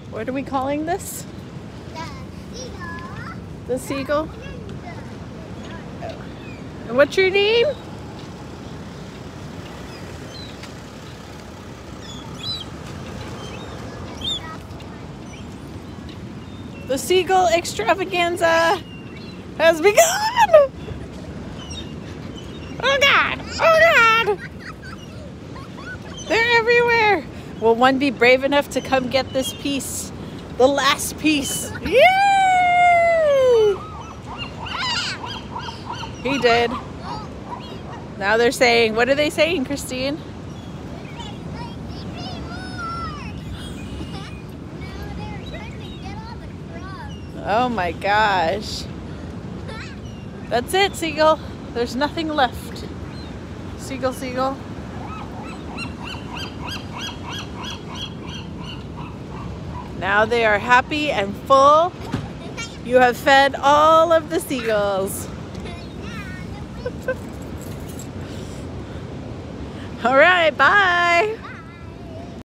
What are we calling this? The Seagull? And what's your name? The Seagull extravaganza has begun! Oh God! Oh God! They're everywhere! Will one be brave enough to come get this piece? The last piece! Yay! He did. Now they're saying, what are they saying, Christine? Oh my gosh. That's it, Seagull. There's nothing left. Seagull, Seagull. Now they are happy and full. You have fed all of the seagulls. All right, bye.